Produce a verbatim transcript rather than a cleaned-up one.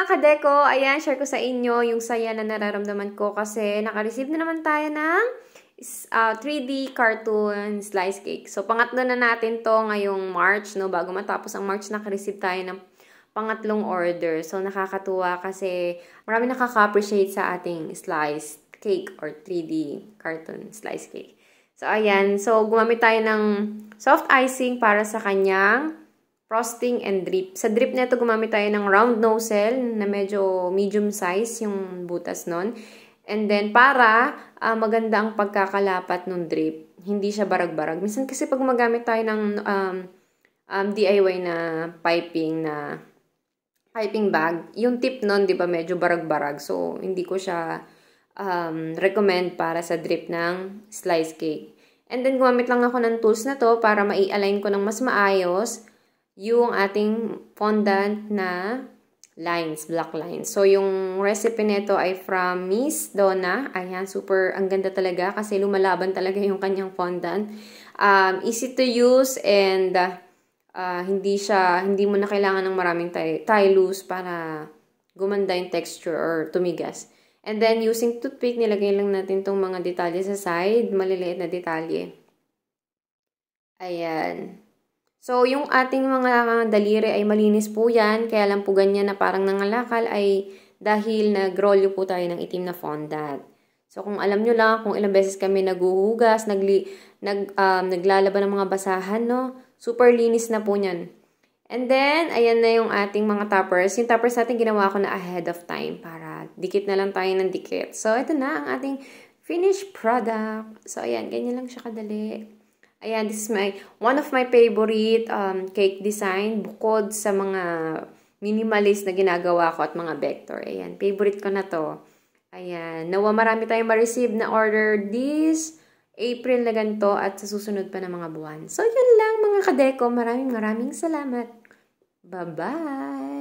kadeko, ayan, share ko sa inyo yung saya na nararamdaman ko kasi naka-receive na naman tayo ng uh, three D cartoon slice cake. So, pangatlo na natin to ngayong March, no? Bago matapos ang March, naka-receive tayo ng pangatlong order. So, nakakatuwa kasi marami nakaka-appreciate sa ating slice cake or three D cartoon slice cake. So, ayan. So, gumamit tayo ng soft icing para sa kanyang frosting and drip. Sa drip nito gumamit tayo ng round nozzle na medyo medium size yung butas nun. And then, para uh, maganda ang pagkakalapat ng drip. Hindi siya barag-barag. Minsan kasi pag magamit tayo ng um, um, D I Y na piping na piping bag, yung tip nun, di ba, medyo barag-barag. So, hindi ko siya um, recommend para sa drip ng slice cake. And then, gumamit lang ako ng tools na to para mai-align ko ng mas maayos yung ating fondant na lines, black lines. So, yung recipe nito ay from Miss Donna. Ayan, super, ang ganda talaga kasi lumalaban talaga yung kanyang fondant. Um, easy to use and uh, uh, hindi siya, hindi mo na kailangan ng maraming tie loose para gumanda yung texture or tumigas. And then, using toothpick, nilagay lang natin tong mga detalye sa side, maliliit na detalye. Ayan. So, yung ating mga daliri ay malinis po yan. Kaya lang po ganyan na parang nangalakal ay dahil nag-rolyo po tayo ng itim na fondant. So, kung alam nyo lang kung ilang beses kami naguhugas, nagli, nag, um, naglalaban ng mga basahan, no? Super linis na po yan. And then, ayan na yung ating mga toppers. Yung toppers natin ginawa ko na ahead of time para dikit na lang tayo ng dikit. So, ito na ang ating finished product. So, ayan, ganyan lang siya kadali. Ayan, this is my, one of my favorite um, cake design bukod sa mga minimalist na ginagawa ko at mga vector. Ayan, favorite ko na to. Ayan, nawa marami tayong ma-receive na order this April na ganito at sa susunod pa ng mga buwan. So, yun lang mga kadeko. Maraming maraming salamat. Bye-bye!